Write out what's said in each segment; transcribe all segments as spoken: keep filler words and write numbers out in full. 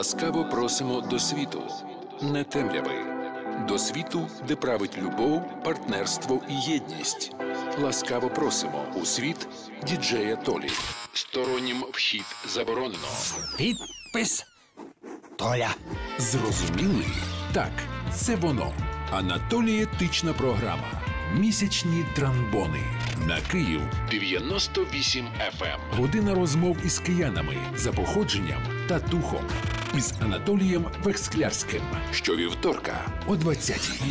Ласкаво просимо до світу, не темряви, до світу, де править любов, партнерство і єдність. Ласкаво просимо у світ діджея Толі. Стороннім вхід заборонено. Підпис Толя. Зрозуміли? Так, це воно. Анатолієтична програма. Місячні трамбони. На Київ дев'яносто вісім еф ем. Година розмов із киянами за походженням та духом. Із Анатолієм Вексклярським. Щовівторка о двадцятій.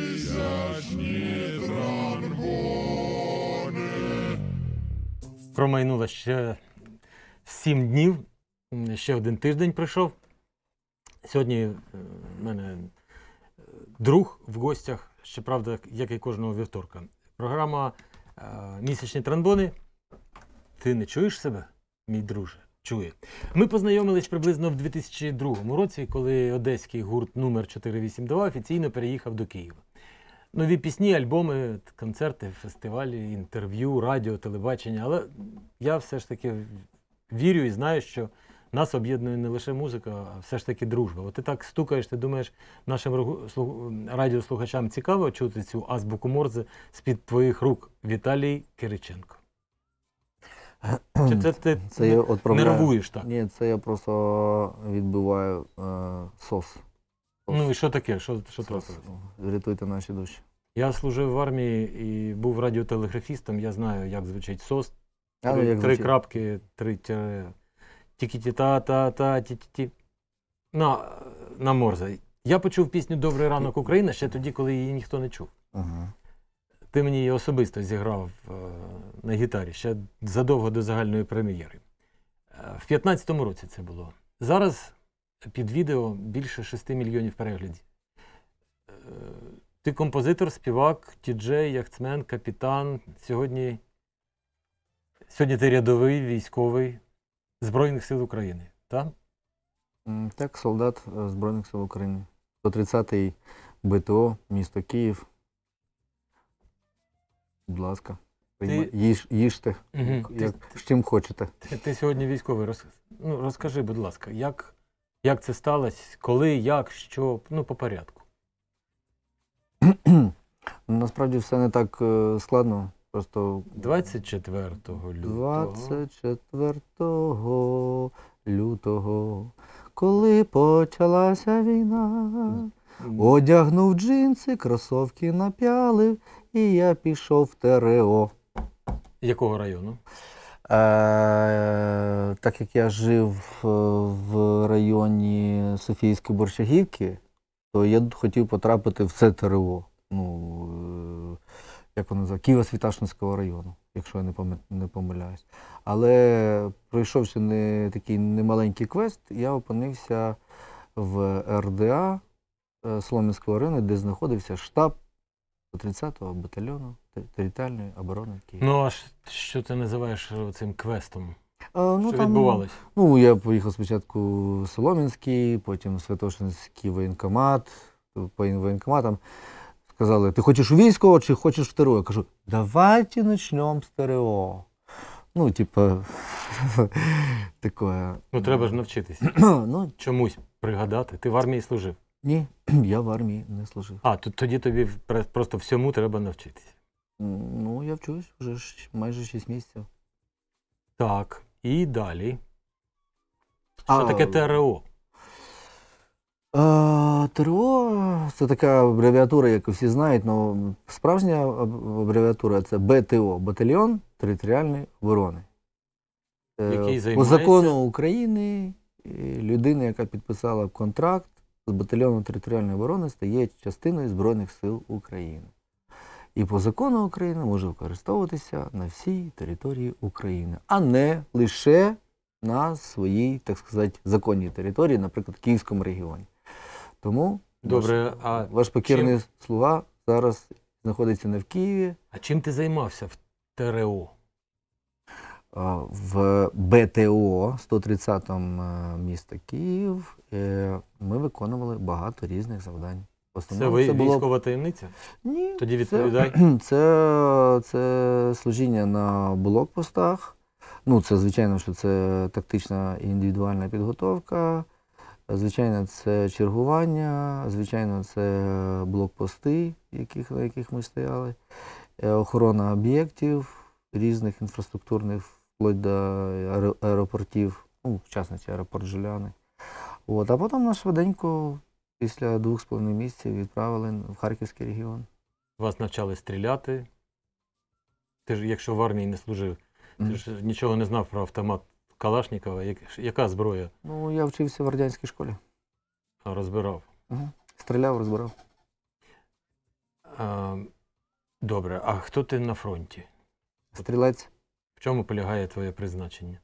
Промайнуло ще сім днів, ще один тиждень пройшов. Сьогодні в мене друг в гостях, щоправда, як і кожного вівторка. Програма «Місячні трамбони». Ти не чуєш себе, мій друже? Чує. Ми познайомились приблизно в дві тисячі другому році, коли одеський гурт номер чотири вісім два офіційно переїхав до Києва. Нові пісні, альбоми, концерти, фестивалі, інтерв'ю, радіо, телебачення. Але я все ж таки вірю і знаю, що нас об'єднує не лише музика, а все ж таки дружба. От ти так стукаєш, ти думаєш, нашим радіослухачам цікаво чути цю азбуку Морзе з-під твоїх рук. Віталій Кириченко. Чи це ти це я відправляю... нервуєш так? Ні, це я просто відбиваю е, сос. сос. Ну і що таке? Що, що трапилось? Врятуйте наші душі. Я служив в армії і був радіотелеграфістом, я знаю, як звучить сос. А, Три, як три звучить? крапки, три тире, ті-ті-ті-та-та-та, ті-ті-ті. На, на Морзе. Я почув пісню «Добрий ранок, Україна» ще тоді, коли її ніхто не чув. Ага. Ти мені її особисто зіграв е, на гітарі, ще задовго до загальної прем'єри. Е, в п'ятнадцятому році це було. Зараз під відео більше шести мільйонів переглядів. Е, ти композитор, співак, діджей, яхтсмен, капітан. Сьогодні, сьогодні ти рядовий, військовий Збройних сил України, так? Так, солдат Збройних сил України. сто тридцятий Б Т О, місто Київ. Будь ласка, Ти... Їж, їжте, Угу. як, ти... з чим хочете. Ти, ти сьогодні військовий. Роз... Ну, розкажи, будь ласка, як, як це сталося, коли, як, що, ну, по порядку. Насправді все не так е, складно. Просто двадцять четвертого лютого. двадцять четвертого лютого, коли почалася війна, одягнув джинси, кросовки напялив, і я пішов в Т Р О. Якого району? Е, так як я жив в районі Софійської Борщагівки, то я хотів потрапити в це Т Р О. Ну, як воно називається, Києво-Святошинського району, якщо я не помиляюсь. Але пройшовши не такий немаленький квест, я опинився в Р Д А Солом'янського району, де знаходився штаб тридцятого батальйону територіальної оборони Києва. Ну, а що ти називаєш цим квестом? А, ну, що там, відбувалось? Ну, я поїхав спочатку в Солом'янський, потім в Святошинський воєнкомат, по воєнкоматам. Сказали, ти хочеш у військо чи хочеш в Т Р О? Я кажу, давайте почнемо з Т Р О. Ну, типа, таке. Ну, треба ж навчитися. Ну, чомусь пригадати. Ти в армії служив? Ні, я в армії не служив. А, то, тоді тобі просто всьому треба навчитися. Ну, я вчусь вже майже шість місяців. Так, і далі. Що А, таке Т Р О? Т Р О – це така абревіатура, як всі знають, але справжня абревіатура – це Б Т О – Батальйон територіальної оборони. Який займається? По закону України людина, яка підписала контракт з Батальйоном територіальної оборони, стає частиною Збройних сил України. І по закону України може використовуватися на всій території України, а не лише на своїй, так сказати, законній території, наприклад, в Київському регіоні. Тому Добре, ваш, а ваш покірний чим... слуга зараз знаходиться не в Києві. А чим ти займався в Т Р О? В Б Т О, сто тридцятому міста Київ, ми виконували багато різних завдань. Це ви, це було... військова таємниця? Ні. Тоді відповідай. Це, це, це служіння на блокпостах. Ну, це, звичайно, що це тактична і індивідуальна підготовка. Звичайно, це чергування, звичайно, це блокпости, яких, на яких ми стояли, охорона об'єктів різних інфраструктурних, вплоть до аеропортів, ну, в частності аеропорт Жуляни. От, а потім нас швиденько, після двох з половиною місяців, відправили в Харківський регіон. Вас навчали стріляти. Ти ж, якщо в армії не служив, ти mm. ж нічого не знав про автомат Калашникова. Як, яка зброя? Ну, я вчився в радянській школі. А, розбирав? Угу. Стріляв, розбирав. А, добре, а хто ти на фронті? Стрілець. В чому полягає твоє призначення?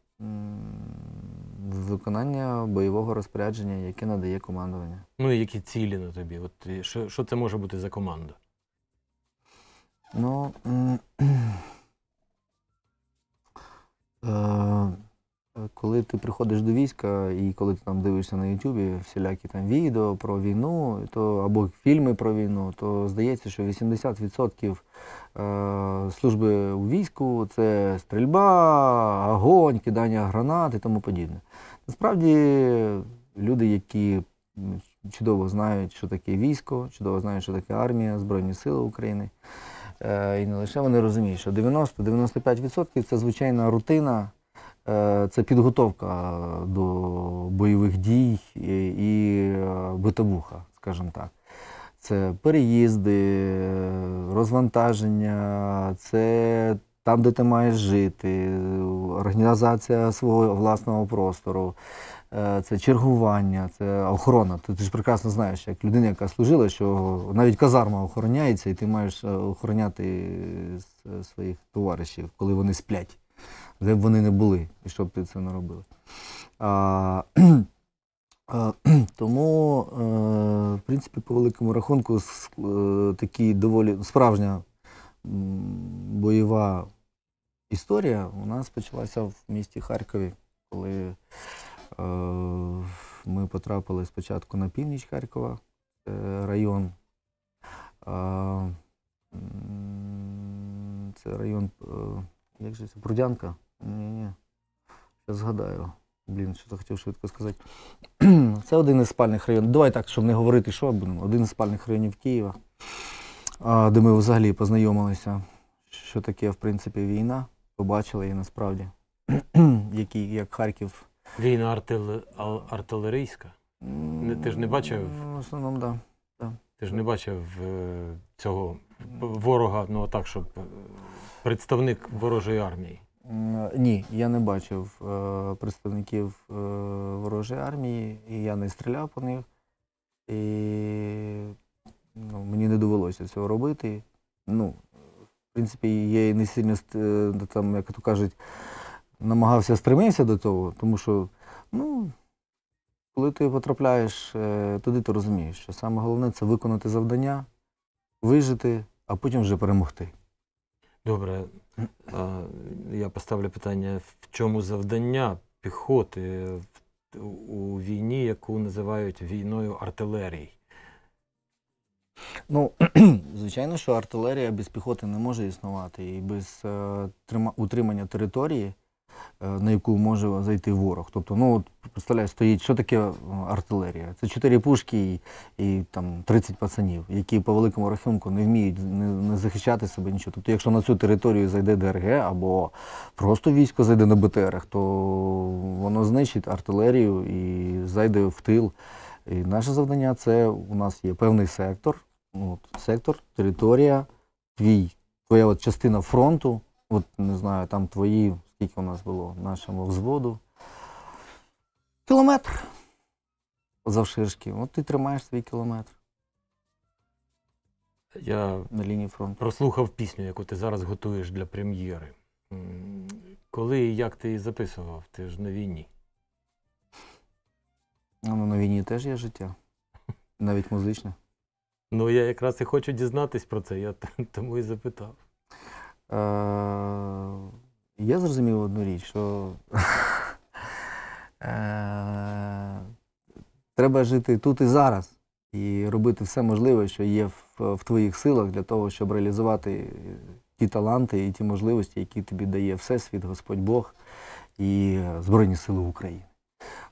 Виконання бойового розпорядження, яке надає командування. Ну і які цілі на тобі? От, що, що це може бути за команда? Ну, е, коли ти приходиш до війська і коли ти там дивишся на Ютубі всілякі там відео про війну, то, або фільми про війну, то здається, що вісімдесят відсотків е, служби у війську – це стрільба, огонь, кидання гранат і тому подібне. Насправді, люди, які чудово знають, що таке військо, чудово знають, що таке армія, Збройні Сили України, і не лише вони розуміють, що дев'яносто - дев'яносто п'ять відсотків це звичайна рутина, це підготовка до бойових дій і битовуха, скажімо так. Це переїзди, розвантаження, це там, де ти маєш жити, організація свого власного простору, це чергування, це охорона. Ти, ти ж прекрасно знаєш, як людина, яка служила, що навіть казарма охороняється, і ти маєш охороняти своїх товаришів, коли вони сплять, де б вони не були, і щоб ти це не робив. А, а, тому, в принципі, по великому рахунку, такі доволі справжня бойова історія у нас почалася в місті Харкові, коли ми потрапили спочатку на північ Харкова, район, це район, як же це, Прудянка? Ні-ні, зараз згадаю, блін, що я хотів швидко сказати. Це один із спальних районів, давай так, щоб не говорити, що будемо, один із спальних районів Києва, де ми взагалі познайомилися, що таке, в принципі, війна, побачили її насправді, який, як Харків. Війна артилер... артилерійська? Ти ж не бачив? В основному, так. Да. Ти ж не бачив цього ворога, ну так, щоб представник ворожої армії? Ні, я не бачив представників ворожої армії, і я не стріляв по них. І ну, мені не довелося цього робити. Ну, в принципі, я і не сильно, там, як то кажуть, намагався стремитися до того, тому що, ну, коли ти потрапляєш туди, ти розумієш, що саме головне – це виконати завдання, вижити, а потім вже перемогти. Добре. Я поставлю питання, в чому завдання піхоти у війні, яку називають війною артилерії? Ну, звичайно, що артилерія без піхоти не може існувати, і без е, утримання території, е, на яку може зайти ворог. Тобто, ну, от, представляєш, стоїть, що таке артилерія? Це чотири пушки і, і там тридцять пацанів, які по великому рахунку не вміють не, не захищати себе нічого. Тобто, якщо на цю територію зайде ДРГ або просто військо зайде на БТРах, то воно знищить артилерію і зайде в тил. І наше завдання – це у нас є певний сектор, от, сектор, територія, твій, твоя от частина фронту, от, не знаю, там твої, скільки у нас було, нашому взводу, кілометр завширшки, от ти тримаєш свій кілометр. Я на лінії фронту. Прослухав пісню, яку ти зараз готуєш для прем'єри. Коли і як ти її записував? Ти ж на війні. Ну, на війні теж є життя. Навіть музичне. Ну, я якраз і хочу дізнатись про це, я тому і запитав. Е, я зрозумів одну річ, що е, треба жити тут і зараз і робити все можливе, що є в, в твоїх силах для того, щоб реалізувати ті таланти і ті можливості, які тобі дає Всесвіт, Господь Бог і Збройні Сили України.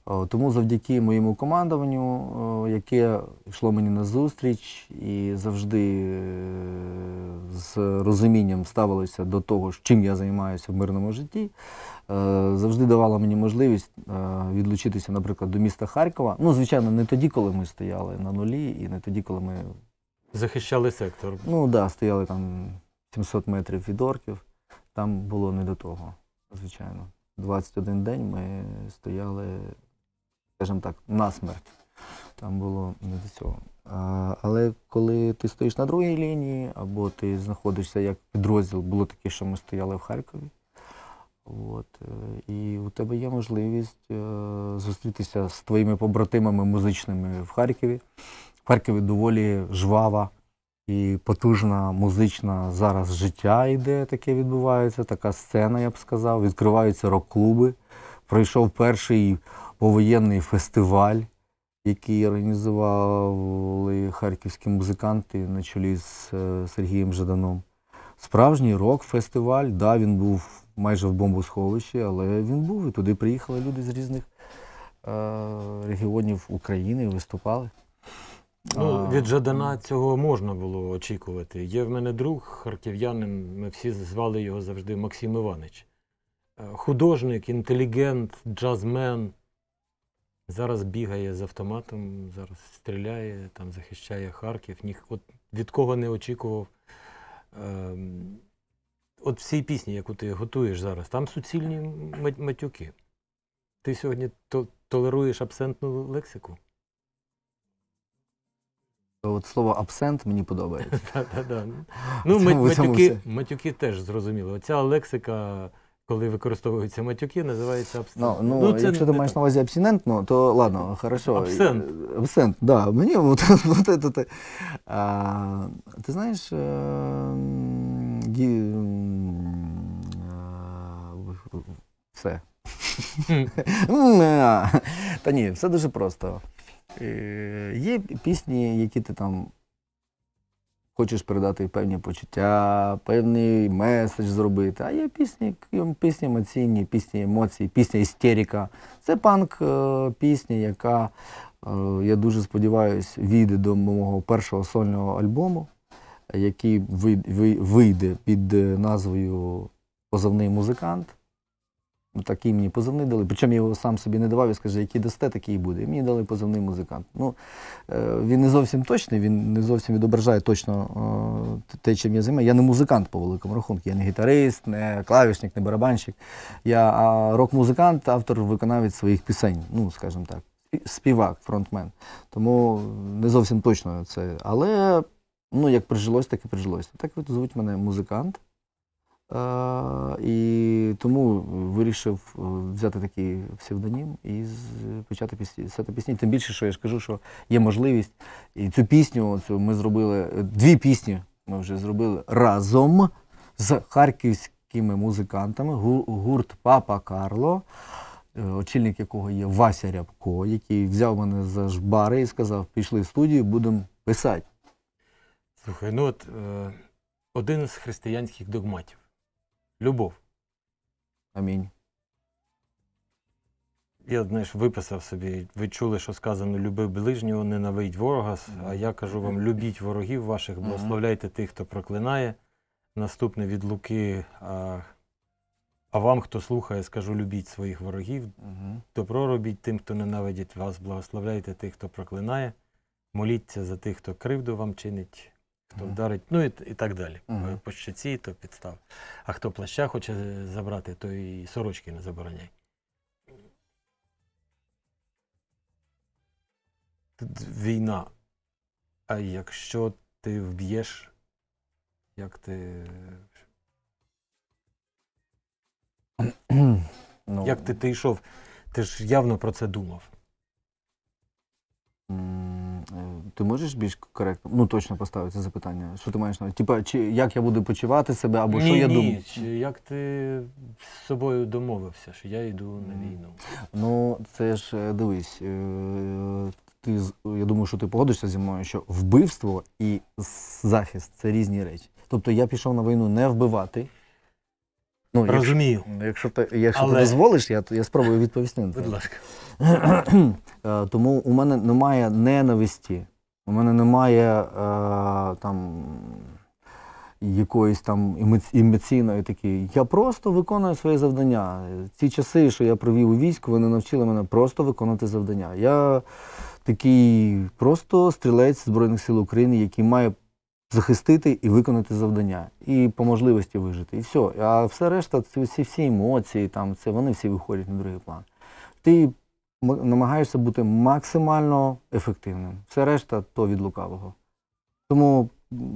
О, тому завдяки моєму командуванню, о, яке йшло мені на зустріч і завжди е, з розумінням ставилося до того, чим я займаюся в мирному житті, е, завжди давало мені можливість е, відлучитися, наприклад, до міста Харкова. Ну, звичайно, не тоді, коли ми стояли на нулі, і не тоді, коли ми... Захищали сектор. Ну, так, да, стояли там сімсот метрів від орків. Там було не до того, звичайно. двадцять один день ми стояли, скажімо так, насмерть. Там було не до цього. А, але коли ти стоїш на другій лінії, або ти знаходишся як підрозділ, було таке, що ми стояли в Харкові. От, і у тебе є можливість е, зустрітися з твоїми побратимами музичними в Харкові. В Харкові доволі жвава і потужна музична зараз життя йде, таке відбувається, така сцена, я б сказав. Відкриваються рок-клуби. Пройшов перший повоєнний фестиваль, який організували харківські музиканти на чолі з Сергієм Жаданом. Справжній рок-фестиваль, да, він був майже в бомбосховищі, але він був, і туди приїхали люди з різних е, регіонів України і виступали. Ну, від Жадана цього можна було очікувати. Є в мене друг, харків'янин, ми всі звали його завжди Максим Іванович. Художник, інтелігент, джазмен. Зараз бігає з автоматом, зараз стріляє, там захищає Харків. Ні, от від кого не очікував. Ем, от в цій пісні, яку ти готуєш зараз, там суцільні матюки. Ти сьогодні то толеруєш абсентну лексику? От слово «абсент» мені подобається. Так-так-так. Ну, матюки, матюки теж зрозуміло. Оця лексика, коли використовуються матюки, називається абсент. Ну, ну, ну якщо ти маєш на увазі абстинентно, то ладно, хорошо. Абсент. Абсент, так. Да. Мені от, от, от, от, а, ти знаєш, а, гі, а, все. Та ні, все дуже просто. Є пісні, які ти там хочеш передати певні почуття, певний меседж зробити, а є пісні, пісні емоційні, пісні емоцій, пісня істерика. Це панк-пісня, яка, я дуже сподіваюся, війде до мого першого сольного альбому, який вийде під назвою «Позивний музикант». Такий мені позивний дали, причому я його сам собі не давав, я скажу, який дасте, такий і буде. І мені дали позивний музикант. Ну, він не зовсім точний, він не зовсім відображає точно те, чим я займаюся. Я не музикант по великому рахунку, я не гітарист, не клавішник, не барабанщик. Я рок-музикант, автор, виконавець своїх пісень, ну, скажімо так, співак, фронтмен. Тому не зовсім точно це. Але, ну, як прижилось, так і прижилось. Так от звуть мене музикант. Uh, і тому вирішив взяти такий псевдонім і почати писати пісні. Тим більше, що я ж кажу, що є можливість. І цю пісню цю ми зробили, дві пісні ми вже зробили разом з харківськими музикантами. Гурт «Папа Карло», очільник якого є Вася Рябко, який взяв мене за жбари і сказав, пішли в студію, будемо писати. Слухай, ну от е, один із християнських догматів. Любов. Амінь. Я, знаєш, виписав собі, ви чули, що сказано, люби ближнього, ненавидь ворога, а я кажу вам, любіть ворогів ваших, благословляйте тих, хто проклинає. Наступне від Луки, а, а вам, хто слухає, скажу, любіть своїх ворогів, добро робіть тим, хто ненавидить вас, благословляйте тих, хто проклинає, моліться за тих, хто кривду вам чинить. Хто вдарить, ну і, і так далі. Uh-huh. По щоці, то підстав. А хто плаща хоче забрати, то і сорочки не забороняй. Тут війна. А якщо ти вб'єш, як ти... ну, як ти, ти йшов? Ти ж явно про це думав. Ти можеш більш коректно, ну точно поставити це запитання? Що ти маєш на увазі? Типа, чи як я буду почувати себе, або ні, що я ні, думаю? Чи як ти з собою домовився, що я йду на війну? Ну, це ж, дивись, ти, я думаю, що ти погодишся зі мною, що вбивство і захист – це різні речі. Тобто я пішов на війну не вбивати, Ну, Розумію. Якщо, якщо, ти, якщо Але... ти дозволиш, я, я спробую відповісти на це. Будь ласка. Тому у мене немає ненависті, у мене немає е, там якоїсь там емоційної такої. Я просто виконую своє завдання. Ці часи, що я провів у війську, вони навчили мене просто виконувати завдання. Я такий просто стрілець Збройних сил України, який має захистити і виконати завдання. І по можливості вижити. І все. А все решта, ці всі емоції, там, це, вони всі виходять на другий план. Ти намагаєшся бути максимально ефективним. Все решта – то від лукавого. Тому,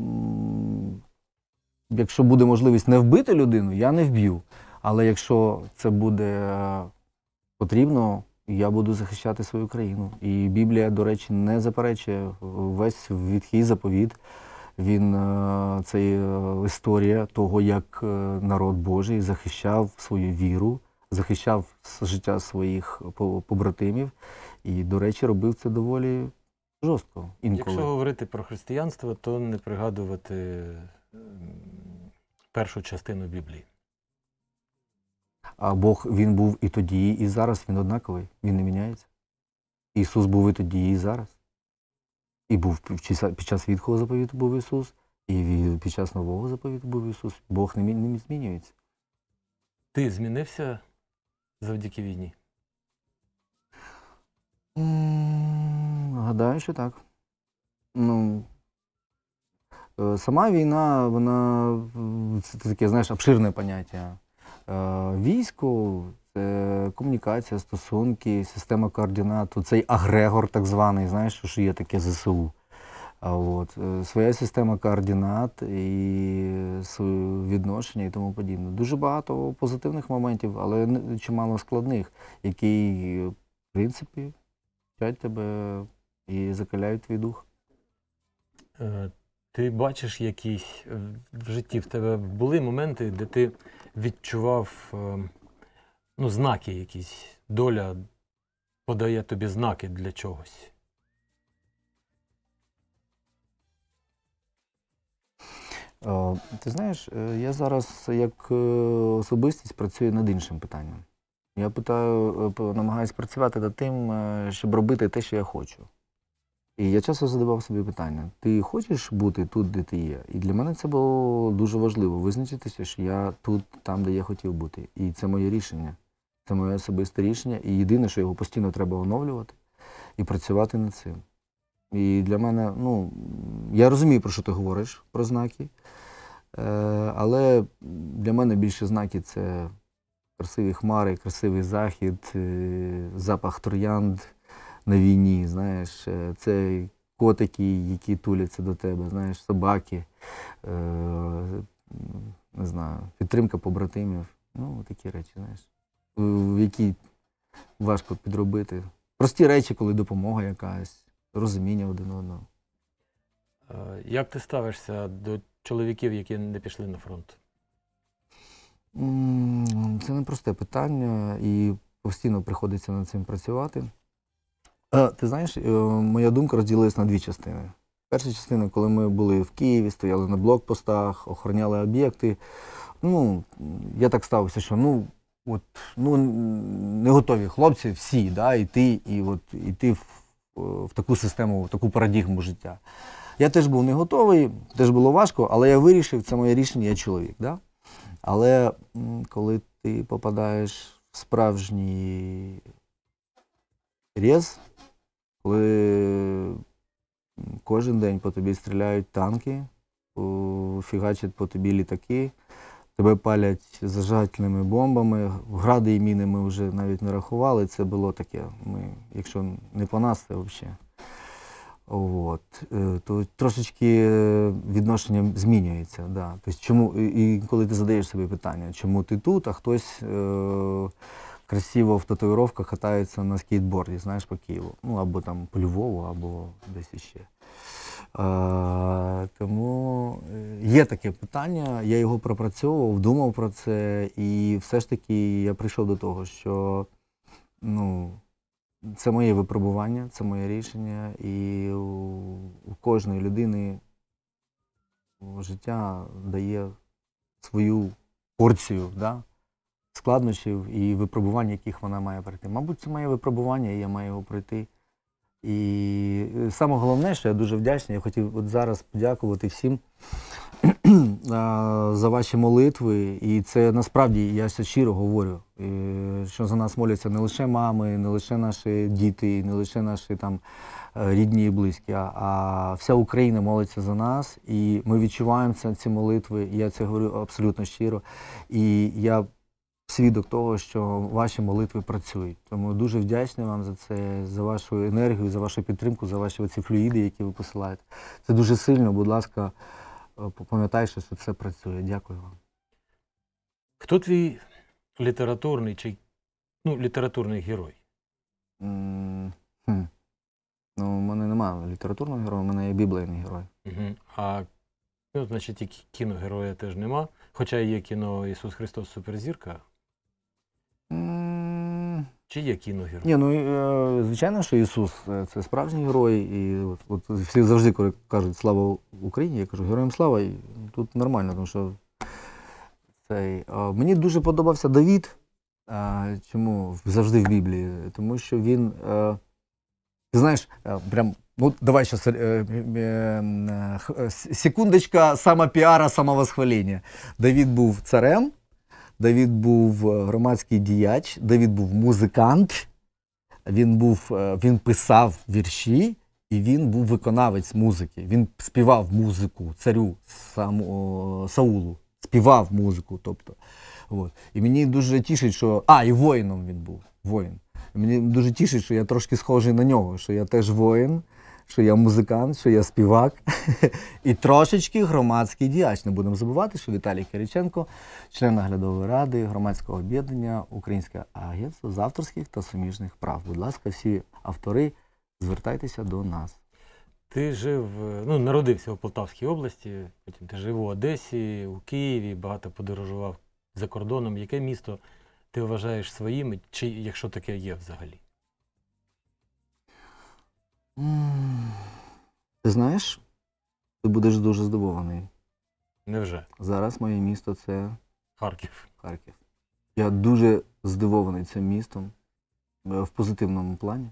якщо буде можливість не вбити людину, я не вб'ю. Але якщо це буде потрібно, я буду захищати свою країну. І Біблія, до речі, не заперечує весь Ветхий заповіт. Він, це історія того, як народ Божий захищав свою віру, захищав життя своїх побратимів і, до речі, робив це доволі жорстко інколи. Якщо говорити про християнство, то не пригадувати першу частину Біблії. А Бог, він був і тоді, і зараз, він однаковий, він не міняється. Ісус був і тоді, і зараз. І був під час Ветхого заповіту був Ісус, і під час Нового заповіту був Ісус. Бог не, не змінюється. Ти змінився завдяки війні? Гадаю, що так. Ну, сама війна, вона, це таке, знаєш, обширне поняття. Військо – це комунікація, стосунки, система координат, цей агрегор так званий, знаєш, що є таке зе се у. От. Своя система координат і відношення і тому подібне. Дуже багато позитивних моментів, але чимало складних, які, в принципі, вчать тебе і закаляють твій дух. Ти бачиш якісь в житті, в тебе були моменти, де ти відчував ну, знаки якісь, доля подає тобі знаки для чогось? Ти знаєш, я зараз як особистість працюю над іншим питанням. Я питаю, намагаюся працювати над тим, щоб робити те, що я хочу. І я часто задавав собі питання, ти хочеш бути тут, де ти є? І для мене це було дуже важливо, визначитися, що я тут, там, де я хотів бути. І це моє рішення. Це моє особисте рішення. І єдине, що його постійно треба оновлювати і працювати над цим. І для мене, ну, я розумію, про що ти говориш, про знаки. Але для мене більше знаки – це красиві хмари, красивий захід, запах троянд на війні, знаєш, це котики, які туляться до тебе, знаєш, собаки, не знаю, підтримка побратимів, ну, такі речі, знаєш, в які важко підробити. Прості речі, коли допомога якась, розуміння один одного. Як ти ставишся до чоловіків, які не пішли на фронт? Це непросте питання і постійно приходиться над цим працювати. Ти знаєш, моя думка розділилась на дві частини. Перша частина, коли ми були в Києві, стояли на блокпостах, охороняли об'єкти. Ну, я так ставився, що ну, от, ну, не готові хлопці всі, да, йти, і от, йти в, в таку систему, в таку парадигму життя. Я теж був не готовий, теж було важко, але я вирішив, це моє рішення, я чоловік. Да? Але коли ти попадаєш в справжній рез, коли кожен день по тобі стріляють танки, фігачать по тобі літаки, тебе палять зажигательними бомбами, гради і міни ми вже навіть не рахували, це було таке, ми, якщо не по нас, це взагалі. От. То трошечки відношення змінюється. Да. Тобто, чому, і коли ти задаєш собі питання, чому ти тут, а хтось е, красиво в татуїровках катається на скейтборді, знаєш, по Києву. Ну, або там по Львову, або десь іще. Е, тому є таке питання, я його пропрацьовував, думав про це, і все ж таки я прийшов до того, що, ну, це моє випробування, це моє рішення, і у, у кожної людини життя дає свою порцію, да, складнощів і випробувань, яких вона має пройти. Мабуть, це моє випробування, і я маю його пройти. І саме головне, що я дуже вдячний, я хотів от зараз подякувати всім за ваші молитви. І це насправді, я все щиро говорю, що за нас моляться не лише мами, не лише наші діти, не лише наші там рідні і близькі, а вся Україна молиться за нас. І ми відчуваємо це, ці молитви, і я це говорю абсолютно щиро. І я свідок того, що ваші молитви працюють. Тому дуже вдячний вам за це, за вашу енергію, за вашу підтримку, за ваші оці флюїди, які ви посилаєте. Це дуже сильно, будь ласка, пам'ятайте, що це працює. Дякую вам. Хто твій літературний чи ну, літературний герой? Mm, хм. Ну, у мене немає літературного героя, у мене є біблійний герой. Угу. А, ну, значить, і кіногероя теж нема, хоча є кіно «Ісус Христос Суперзірка». Mm. Чи є кіногерой? Ні, ну, звичайно, що Ісус – це справжній герой. І от, от всі завжди, коли кажуть «Слава Україні», я кажу «Героям слава», і тут нормально, тому що цей, а, мені дуже подобався Давид. А, чому завжди в Біблії? Тому що він, а, ти знаєш, а, прям, ну, давай зараз, секундочка самопіара, самовосхвалення. Давид був царем, Давид був громадський діяч, Давид був музикант, він, був, він писав вірші, і він був виконавець музики. Він співав музику царю саму, Саулу, співав музику, тобто. От. І мені дуже тішить, що... А, і воїном він був, воїн. І мені дуже тішить, що я трошки схожий на нього, що я теж воїн, що я музикант, що я співак і трошечки громадський діяч. Не будемо забувати, що Віталій Кириченко, член наглядової ради громадського об'єднання «Українське агентство з авторських та суміжних прав». Будь ласка, всі автори, звертайтеся до нас. Ти жив, ну, народився у Полтавській області, потім ти жив у Одесі, у Києві, багато подорожував за кордоном. Яке місто ти вважаєш своїм, чи якщо таке є взагалі? Ти знаєш, ти будеш дуже здивований. Невже? Зараз моє місто – це Харків. Харків. Я дуже здивований цим містом в позитивному плані.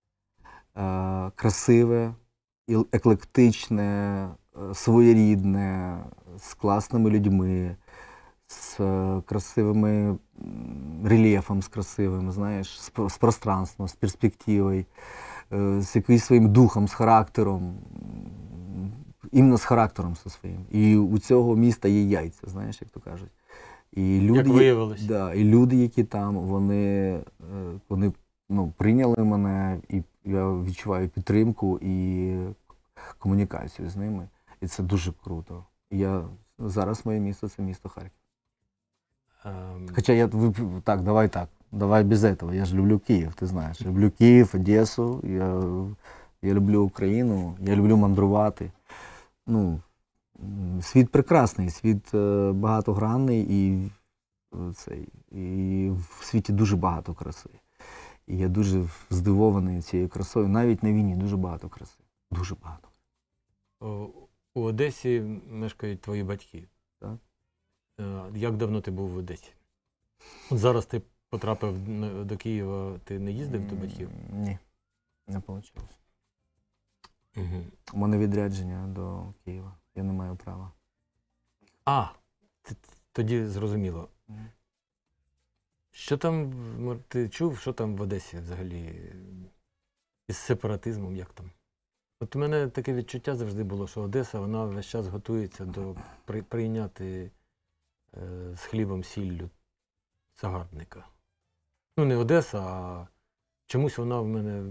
Красиве, еклектичне, своєрідне, з класними людьми, з красивими рельєфом, з красивим, знаєш, з пространством, з перспективою, з якимось своїм духом, з характером, іменно з характером зі своїм. І у цього міста є яйця, знаєш, як то кажуть. І люди, як виявилось. Да, і люди, які там, вони, вони ну, прийняли мене, і я відчуваю підтримку і комунікацію з ними. І це дуже круто. І я, зараз моє місто – це місто Харків. Um... Хоча я, так, давай так. Давай без этого. Я же люблю Київ, ти знаєш. Я люблю Київ, Одесу, я, я люблю Україну, я люблю мандрувати. Ну, світ прекрасний, світ багатогранний, і, цей, і в світі дуже багато краси. І я дуже здивований цією красою. Навіть на війні дуже багато краси. Дуже багато. У, у Одесі мешкають твої батьки. Так. Як давно ти був в Одесі? От зараз ти потрапив до Києва, ти не їздив до батьків? Ні, не вийшло. Угу. У мене відрядження до Києва, я не маю права. А, тоді зрозуміло. Угу. Що там, ти чув, що там в Одесі взагалі із сепаратизмом, як там? От у мене таке відчуття завжди було, що Одеса, вона весь час готується до при, прийняти е, з хлібом, сіллю загарбника. Ну, не Одеса, а чомусь вона в мене...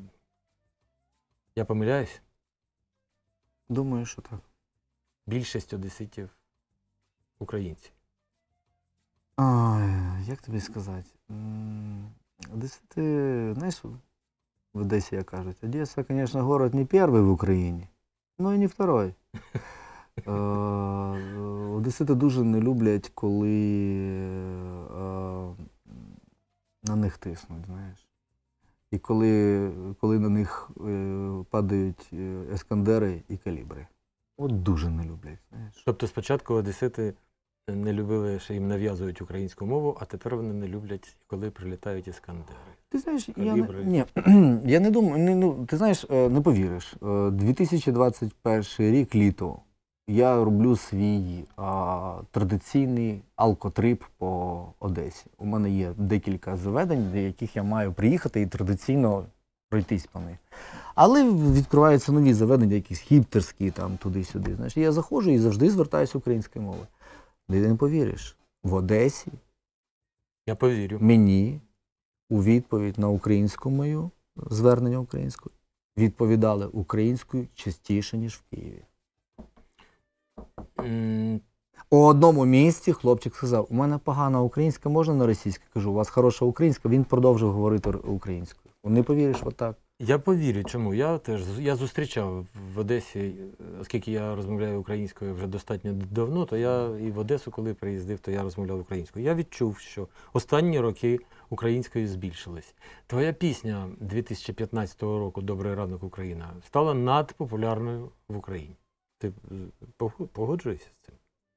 Я помиляюсь? Думаю, що так. Більшість одеситів – українці. Ой, як тобі сказати? Одесити, знаєш, в Одесі, як кажуть, Одеса, звісно, город не перший в Україні, але і не второй. Одесити дуже не люблять, коли на них тиснуть, знаєш. І коли, коли на них падають ескандери і калібри. От дуже не люблять, знаєш. Тобто спочатку одесити не любили, що їм нав'язують українську мову, а тепер вони не люблять, коли прилітають іскандери. Ти знаєш, я не, Калібри. ні, я не думаю, не, ну, ти знаєш, е, не повіриш, е, дві тисячі двадцять перший рік, літо, я роблю свій а, традиційний алкотрип по Одесі. У мене є декілька заведень, до яких я маю приїхати і традиційно пройтись по них. Але відкриваються нові заведення, якісь хіптерські, там, туди-сюди. Знаєш, я заходжу і завжди звертаюся українською мовою. Ти не повіриш, в Одесі Я повірю. мені у відповідь на українську мою, звернення українською, відповідали українською частіше, ніж в Києві. М, У одному місці хлопчик сказав, у мене погана українська, можна на російську? Кажу, у вас хороша українська, він продовжив говорити р- українською. Не повіриш, отак. Я повірю, чому? Я теж я зустрічав в Одесі, оскільки я розмовляю українською вже достатньо давно, то я і в Одесу, коли приїздив, то я розмовляв українською. Я відчув, що останні роки українською збільшилась. Твоя пісня дві тисячі п'ятнадцятого року «Добрий ранок, Україна» стала надпопулярною в Україні. Ти е, пог- погоджуєшся з цим?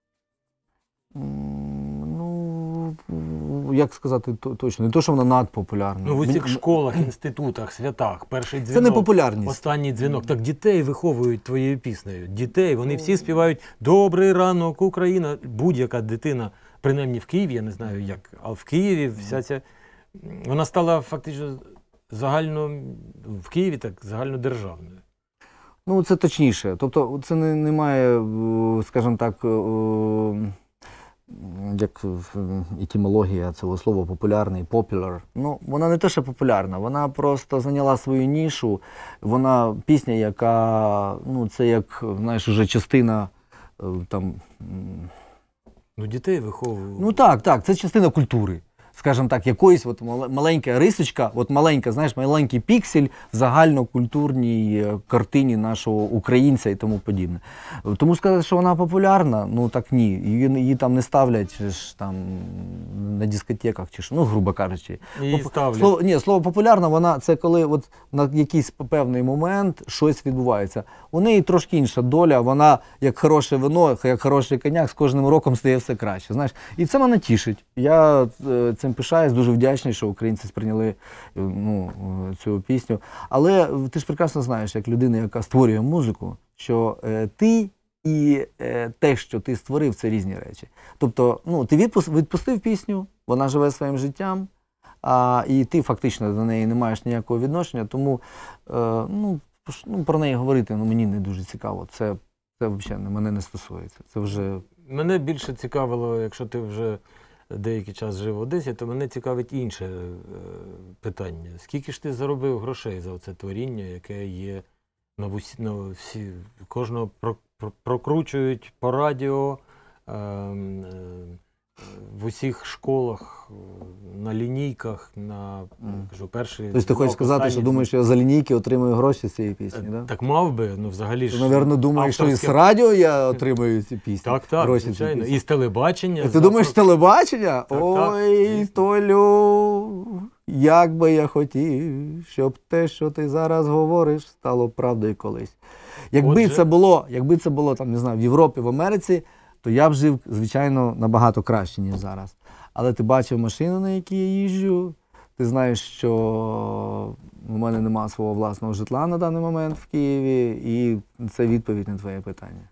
М, Ну, як сказати то- точно, не то, що вона надпопулярна. Ну, в усіх Мені- школах, інститутах, святах, перший дзвінок. Це не популярність. Останній дзвінок. Так дітей виховують твоєю піснею. Дітей, вони всі співають «Добрий ранок, Україна». Будь-яка дитина, принаймні в Києві, я не знаю як, а в Києві вся ця... Вона стала фактично загально... В Києві так загальнодержавною. Ну, це точніше. Тобто це не, немає, е, скажімо так, е, як е, етимологія цього слова популярний, popular. Ну, вона не те, що популярна, вона просто зайняла свою нішу. Вона пісня, яка, ну, це як, знаєш, уже частина е, там. м, Ну, дітей виховують. Ну так, так, це частина культури. Скажімо так, якоїсь от мале- маленька рисочка, от маленька, знаєш, маленький піксель в загальнокультурній е, картині нашого українця і тому подібне. Тому сказати, що вона популярна, ну так ні. Її, її там не ставлять чи ж, там, на дискотеках, чи що, ну, грубо кажучи. Її Поп- ставлять. Слово, ні, слово популярна, вона це коли от на якийсь певний момент щось відбувається. У неї трошки інша доля, вона як хороше вино, як хороший коньяк, з кожним роком стає все краще. Знаєш, і це мене тішить. Я е, цим пишаюсь, дуже вдячний, що українці сприйняли е, ну, е, цю пісню. Але е, ти ж прекрасно знаєш, як людина, яка створює музику, що е, ти і е, те, що ти створив, це різні речі. Тобто, ну, ти відпус- відпустив пісню, вона живе своїм життям, а, і ти фактично до неї не маєш ніякого відношення, тому е, ну, пш- ну, про неї говорити ну, мені не дуже цікаво. Це, це взагалі мене не стосується. Це вже Мене більше цікавило, якщо ти вже деякий час жив в Одесі, то мене цікавить інше е, питання. Скільки ж ти заробив грошей за це творіння, яке є на всі, на всі кожного про, про, прокручують по радіо, е, е, в усіх школах, е, на лінійках, на кажу, перший... Тобто ти хочеш дзвінок, сказати, останній що думаєш, що я за лінійки отримую гроші з цієї пісні, дзвінок. так? Да? Так мав би, ну взагалі Ти, ж... мабуть, думаєш, що і з авторське- радіо я отримую ці пісні? Так, так, гроші ці звичайно. пісні? І з телебачення. Ти за- думаєш, з телебачення? так, Ой, звісно. Толю, як би я хотів, щоб те, що ти зараз говориш, стало правдою колись. Якби Отже- це було, якби це було там, не знаю, в Європі, в Америці, то я б жив, звичайно, набагато краще, ніж зараз. Але ти бачив машину, на якій я їжджу, ти знаєш, що в мене немає свого власного житла на даний момент в Києві, і це відповідь на твоє питання.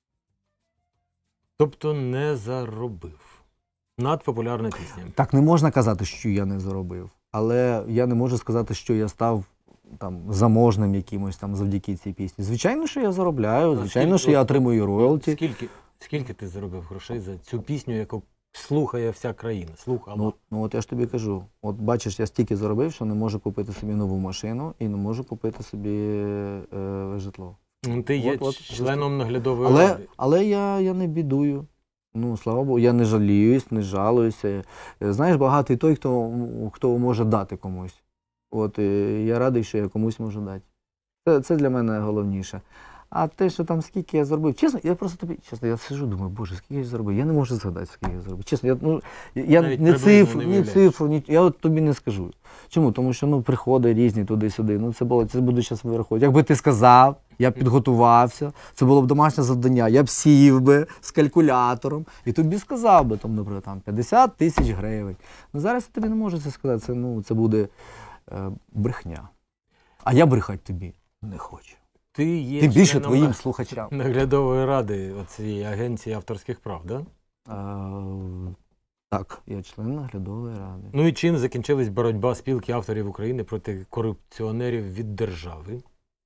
Тобто не заробив. Надпопулярна пісня. Так не можна казати, що я не заробив. Але я не можу сказати, що я став там заможним якимось там завдяки цій пісні. Звичайно, що я заробляю, звичайно, що я отримую роялті. Скільки, скільки ти заробив грошей за цю пісню, яку слухає вся країна? Слухала. Ну, ну от я ж тобі кажу, от бачиш, я стільки заробив, що не можу купити собі нову машину і не можу купити собі е, житло. Ну, ти є от- от, членом наглядової Але, ради. але я, я не бідую. Ну, слава Богу, я не жаліюсь, не жалуюся. Е, Знаєш, багатий той, хто, хто може дати комусь. От, е, я радий, що я комусь можу дати. Це, це для мене головніше. А те, що там скільки я зробив, чесно, я просто тобі, чесно, я сижу, думаю, боже, скільки я зробив? Я не можу згадати, скільки я зробив. Чесно, я, ну, я Навіть не приблизно цифру, не ні уявляєш. цифру, ні, я от тобі не скажу. Чому? Тому що, ну, приходи різні туди-сюди, ну, це було, це буду зараз вираховувати. Якби ти сказав, я б підготувався, це було б домашнє завдання, я б сів би з калькулятором і тобі сказав би, там, наприклад, там, п'ятдесят тисяч гривень. Ну, зараз я тобі не можу це сказати, це, ну, це буде е, брехня. А я брехати тобі не хочу. Ти є Тим більше членом твоїм на- слухачам. наглядової ради цієї агенції авторських прав, да? Е, так, я член наглядової ради. Ну і чим закінчилась боротьба спілки авторів України проти корупціонерів від держави?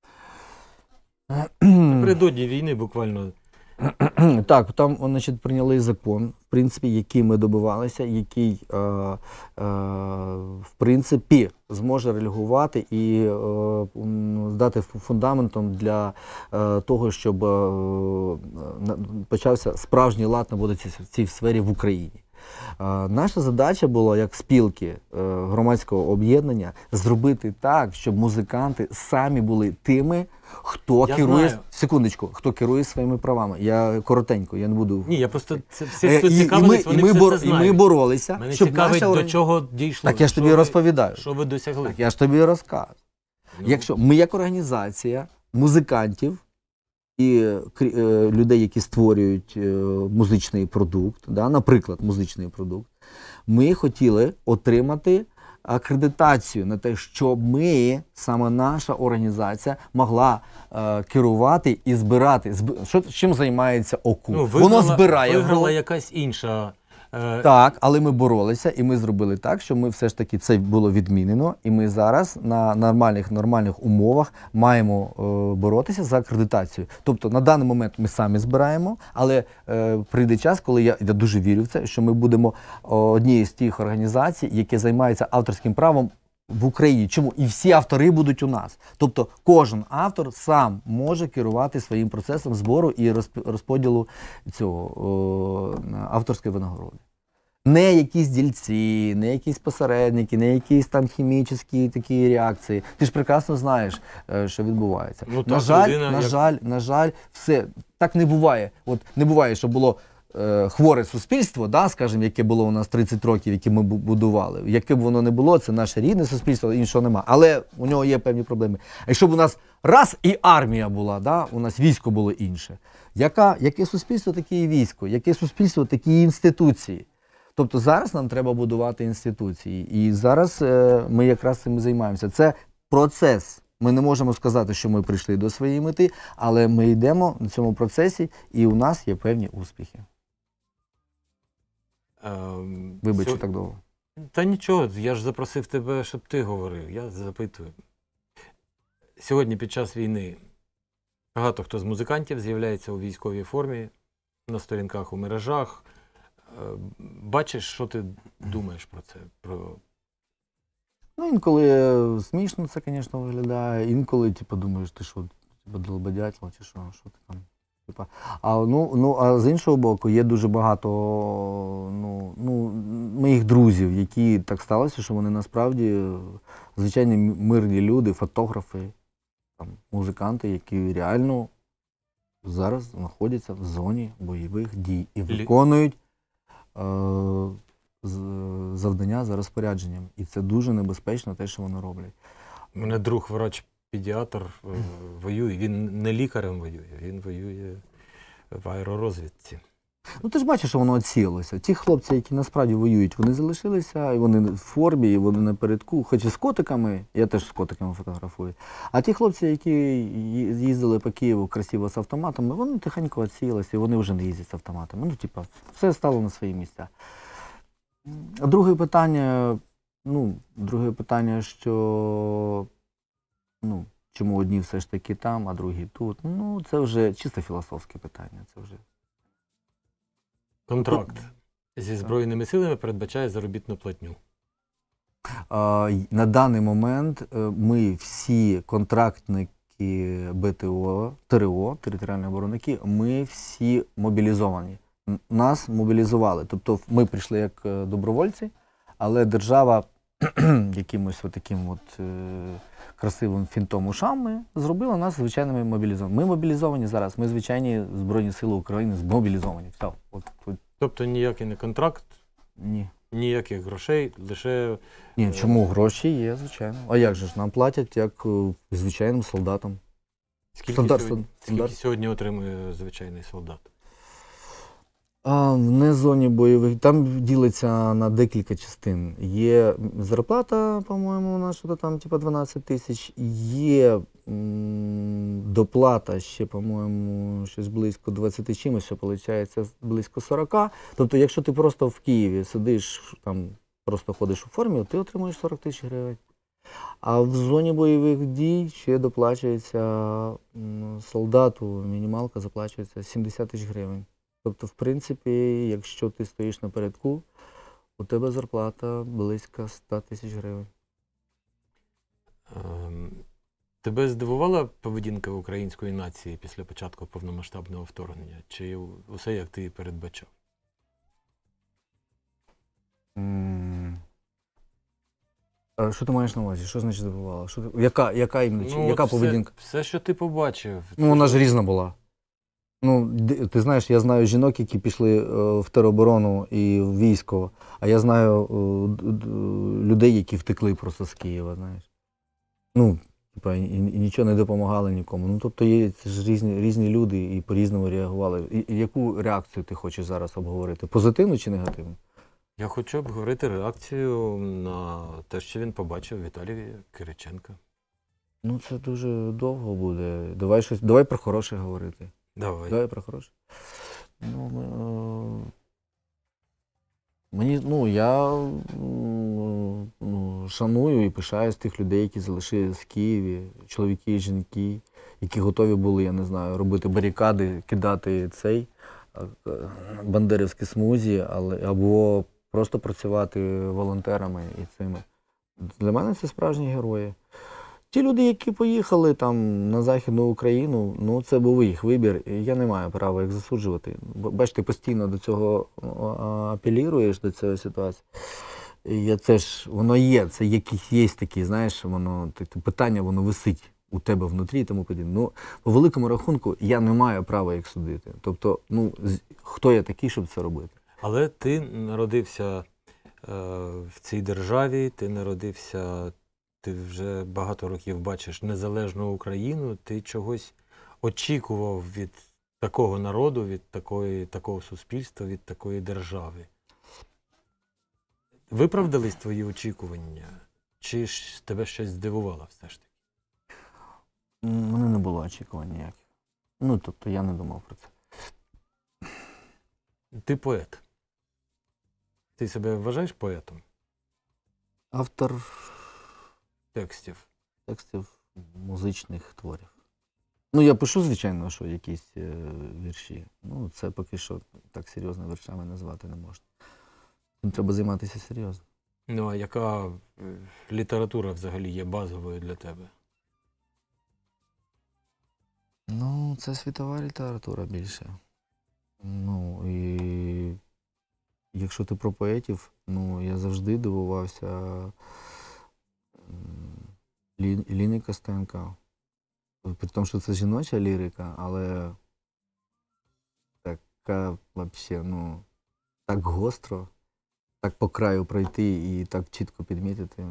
Напередодні війни буквально. Так, там, значить, прийняли закон, в принципі, який ми добивалися, який, е, е, в принципі, зможе реагувати і е, м, здати фу- фундаментом для е, того, щоб е, на- почався справжній лад на в цій, в цій сфері в Україні. Е, Наша задача була, як спілки е, громадського об'єднання, зробити так, щоб музиканти самі були тими, хто Я керує, знаю. секундочку, хто керує своїми правами. Я коротенько, я не буду. Ні, я просто це всі, Е, хто і, і, ми, цікавились, і, вони ми все бор, це і ми знають. боролися, Мене щоб цікавить, наша до органі- чого дійшло. Так я ж що тобі ви- розповідаю. Що ви досягли? Так я ж тобі розказую. Ну, Якщо ми як організація музикантів і крі- е, людей, які створюють е, музичний продукт, да, наприклад, музичний продукт, ми хотіли отримати акредитацію на те, щоб ми, саме наша організація, могла е, керувати і збирати. Зб- Що, чим займається ОКУ? ну, Воно виграла, збирає. виграла гроші. якась інша. е, Так, але ми боролися, і ми зробили так, що ми все ж таки це було відмінено, і ми зараз на нормальних нормальних умовах маємо е, боротися за акредитацію. Тобто на даний момент ми самі збираємо, але е, прийде час, коли я, я дуже вірю в це, що ми будемо о, однією з тих організацій, які займаються авторським правом в Україні. Чому? І всі автори будуть у нас. Тобто кожен автор сам може керувати своїм процесом збору і розп- розподілу цього о, авторської винагороди. Не якісь дільці, не якісь посередники, не якісь там хімічні такі реакції. Ти ж прекрасно знаєш, е, що відбувається. Ну, на так, жаль, людина, на як- жаль, на жаль, все так не буває. От не буває, що було е, хворе суспільство, да, скажімо, яке було у нас тридцять років, яке ми бу- будували. Яке б воно не було, це наше рідне суспільство, іншого нема. Але у нього є певні проблеми. А якщо б у нас раз і армія була, да, у нас військо було інше. Яка, яке суспільство, таке і військо, яке суспільство, такі і інституції. Тобто зараз нам треба будувати інституції. І зараз е, ми якраз цим і займаємося. Це процес. Ми не можемо сказати, що ми прийшли до своєї мети, але ми йдемо на цьому процесі, і у нас є певні успіхи. ем, Вибач, сьо- що так довго. Та нічого, я ж запросив тебе, щоб ти говорив. Я запитую. Сьогодні під час війни багато хто з музикантів з'являється у військовій формі, на сторінках у мережах. Е, Бачиш, що ти думаєш про це? Про... Ну, інколи е, смішно це, звісно, виглядає, інколи, типу, думаєш, ти що, типу, долбодятел, чи що, що ти там. Типа. А, ну, ну, а з іншого боку, є дуже багато ну, ну, моїх друзів, які так сталося, що вони насправді е, звичайні м- мирні люди, фотографи, там, музиканти, які реально зараз знаходяться в зоні бойових дій і Лі- виконують е, з- завдання за розпорядженням. І це дуже небезпечно, те, що вони роблять. У мене друг врач-педіатр е, воює. Він не лікарем воює, він воює в аеророзвідці. Ну ти ж бачиш, що воно оцілося. Ті хлопці, які насправді воюють, вони залишилися, і вони в формі, і вони напередку, хоч і з котиками, я теж з котиками фотографую. А ті хлопці, які ї- їздили по Києву красиво з автоматами, вони тихенько оцілилися, і вони вже не їздять з автоматами. Ну, типа, все стало на свої місця. А друге питання, ну, друге питання, що ну, чому одні все ж таки там, а другі тут. Ну, це вже чисто філософське питання. Це вже. Контракт зі Збройними силами передбачає заробітну платню. А, й- На даний момент е, ми всі контрактники БТО, ТРО, територіальні оборонники, ми всі мобілізовані. Н- Нас мобілізували. Тобто ми прийшли як е, добровольці, але держава якимось отаким от е, красивим фінтом ушами, зробила нас звичайними мобілізованими. Ми мобілізовані зараз, ми звичайні Збройні Сили України змобілізовані. Все. От, от. Тобто ніякий не контракт, Ні. ніяких грошей, лише... Ні, чому? Гроші є, звичайно. А як же ж? Нам платять як е, звичайним солдатам. Скільки, Стандарт, сьогодні, стандарт. скільки сьогодні отримує звичайний солдат? А, не зоні бойових. Там ділиться на декілька частин. Є зарплата, по-моєму, у нас що-то там типу дванадцять тисяч. Є м, доплата ще, по-моєму, щось близько двадцять чимось, що виходить близько сорок. Тобто, якщо ти просто в Києві сидиш, там просто ходиш у формі, ти отримуєш сорок тисяч гривень. А в зоні бойових дій ще доплачується м, солдату, мінімалка заплачується сімдесят тисяч гривень. Тобто, в принципі, якщо ти стоїш напередку, у тебе зарплата близько ста тисяч гривень. Ем, Тебе здивувала поведінка української нації після початку повномасштабного вторгнення? Чи усе, як ти передбачав? М. А що ти маєш на увазі? Що значить здивувало? Що ти... Яка, яка, іменно, Ну, яка от поведінка? Все, все, що ти побачив. Ну, вона ж різна була. Ну, д- ти знаєш, я знаю жінок, які пішли е, в тероборону і в військо, а я знаю е, д- д- людей, які втекли просто з Києва, знаєш. Ну, типа, і, і нічого не допомагали нікому. Ну, тобто є це ж різні, різні люди і по-різному реагували. І, і яку реакцію ти хочеш зараз обговорити? Позитивну чи негативну? Я хочу обговорити реакцію на те, що він побачив Віталія Кириченка. Ну, це дуже довго буде. Давай щось, давай про хороше говорити. Давай. Давай про хороше. Ну, ми, е, мені, ну, я м, ну, шаную і пишаюсь тих людей, які залишились в Києві, чоловіки і жінки, які готові були, я не знаю, робити барикади, кидати цей е, е, бандерівські смузі, але, або просто працювати волонтерами і цими. Для мене це справжні герої. Ті люди, які поїхали там на Західну Україну, ну це був їх вибір, і я не маю права їх засуджувати. Бо, бач, ти постійно до цього апелюєш, до цієї ситуації. І я теж, воно є, це якісь є такі, знаєш, воно, таке питання, воно висить у тебе внутрі і тому подібне. Ну, по великому рахунку, я не маю права їх судити. Тобто, ну, з- хто я такий, щоб це робити? Але ти народився е, в цій державі, ти народився, ти вже багато років бачиш незалежну Україну, ти чогось очікував від такого народу, від такої, такого суспільства, від такої держави. Виправдались твої очікування? Чи ж тебе щось здивувало все ж таки? У мене не було очікувань ніяких. Ну, тобто, я не думав про це. Ти поет. Ти себе вважаєш поетом Автор текстів? текстів музичних творів. Ну, я пишу, звичайно, що якісь е, вірші. Ну, це поки що так серйозно віршами назвати не можна. Цим треба займатися серйозно. Ну, а яка е, література взагалі є базовою для тебе? Ну, це світова література більше. Ну, і якщо ти про поетів, ну, я завжди дивувався м, Лі- Ліни Костенко. При тому, що це жіноча лірика, але така, взагалі, ну, так гостро, так по краю пройти і так чітко підмітити.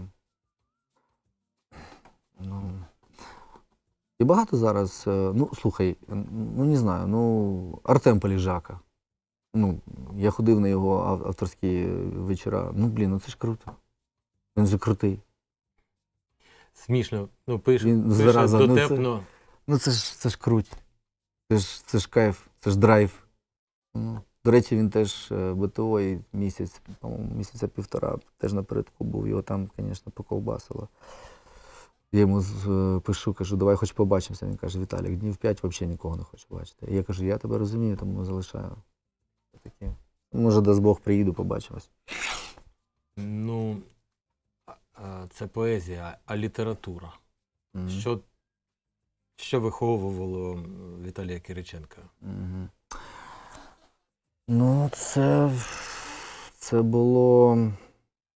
Ну, і багато зараз, е, ну, слухай, ну, не знаю, ну, Артем Поліжака. Ну, я ходив на його ав- авторські вечора. Ну, блін, ну це ж круто. Він же крутий. Смішно, ну, пише, Він пише зараза, ну, це- дотепно. Ну, це ж, це ж круть. Це ж, це ж кайф, це ж драйв. Ну, до речі, він теж е, БТО і місяць, по-моєму, місяця півтора теж напередку був. Його там, звісно, поковбасило. Я йому з- е, пишу, кажу, давай хоч побачимося. Він каже, Віталік, днів п'ять взагалі нікого не хочу бачити. І я кажу, я тебе розумію, тому залишаю. Таке. Може, дасть Бог, приїду, побачимось. Ну, а- а це поезія, а література. Мгм. Що, що виховувало Віталія Кириченка? Мгм. Ну, це, це було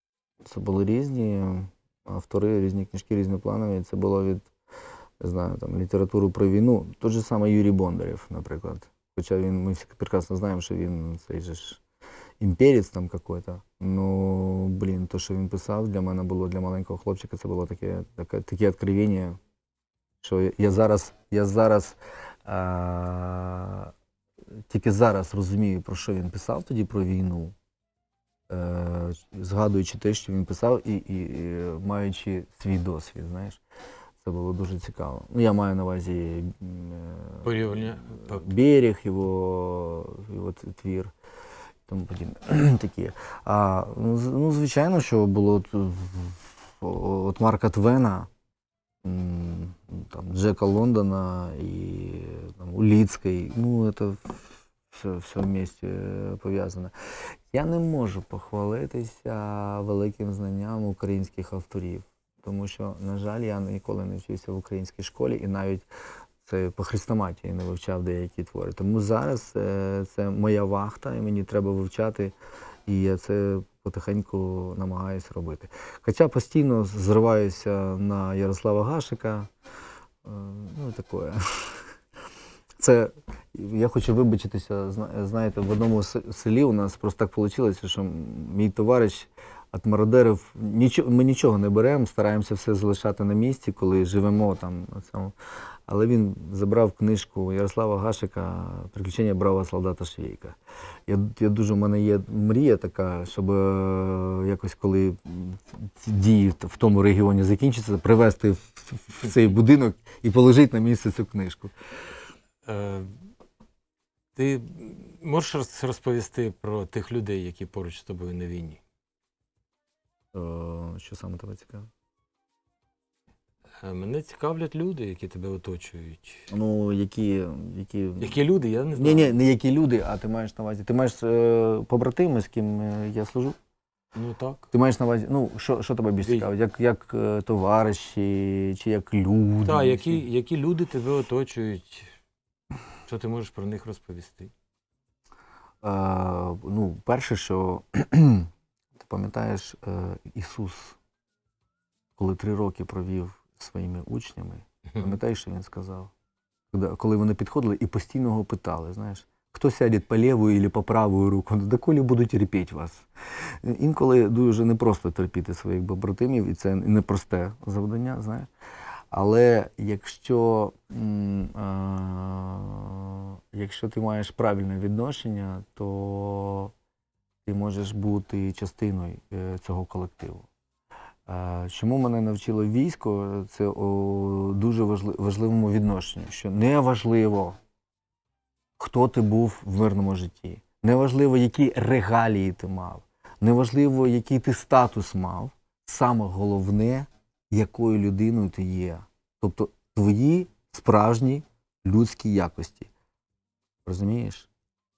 Це були різні автори, різні книжки, різнопланові. Це було від, не знаю, там, літературу про війну. Той же самий Юрій Бондарєв, наприклад. Хоча він, ми всі прекрасно знаємо, що він цей же ж імперець там какой-то. Ну, блін, то, що він писав, для мене було, для маленького хлопчика, це було таке, таке, таке відкровення, що я, я зараз, я зараз а, тільки зараз розумію, про що він писав тоді, про війну. Е, згадуючи те, що він писав, і, і, і маючи свій досвід, знаєш. Це було дуже цікаво. Ну, я маю на увазі Порівняння. Берег, його, його твір, тому подібне. Такі. А, ну, ну, звичайно, що було от, от Марка Твена, там, Джека Лондона і там, Уліцький, ну, це все, все вместе пов'язане. Я не можу похвалитися великим знанням українських авторів. Тому що, на жаль, я ніколи не вчився в українській школі і навіть це по хрестоматії не вивчав деякі твори. Тому зараз е, це моя вахта, і мені треба вивчати, і я це потихеньку намагаюся робити. Хоча постійно зриваюся на Ярослава Гашика, е, ну, таке. Це, я хочу вибачитися, знаєте, в одному селі у нас просто так вийшло, що мій товариш від мародерів, нічого, ми нічого не беремо, стараємося все залишати на місці, коли живемо там на цьому. Але він забрав книжку Ярослава Гашика «Приключення бравого солдата Швейка». Я, я дуже, у мене є мрія така, щоб якось, коли ці дії в тому регіоні закінчаться, привезти в, в цей будинок і положити на місце цю книжку. Е, ти можеш розповісти про тих людей, які поруч з тобою на війні? Що саме тебе цікаво? Мене цікавлять люди, які тебе оточують. Ну, які... Які, які люди, я не знаю. Ні, ні, не які люди, а ти маєш на увазі. Ти маєш е, побратими, з ким я служу? Ну, так. Ти маєш на увазі, ну, що, що тебе більш цікавить? Як, як е, товариші, чи як люди? Так, які, які люди тебе оточують? Що ти можеш про них розповісти? Е, ну, перше, що... Ти пам'ятаєш, Ісус, коли три роки провів зі своїми учнями, пам'ятаєш, що він сказав? Коли вони підходили і постійно його питали, знаєш, хто сяде по ліву або по праву руку, доколи будуть терпіти вас. Інколи дуже непросто терпіти своїх побратимів, і це непросте завдання, знаєш. Але якщо, якщо ти маєш правильне відношення, то ти можеш бути частиною цього колективу. Чому мене навчило військо? Це у дуже важливому відношенні, що не важливо, хто ти був в мирному житті, не важливо, які регалії ти мав, не важливо, який ти статус мав, саме головне, якою людиною ти є. Тобто твої справжні людські якості. Розумієш?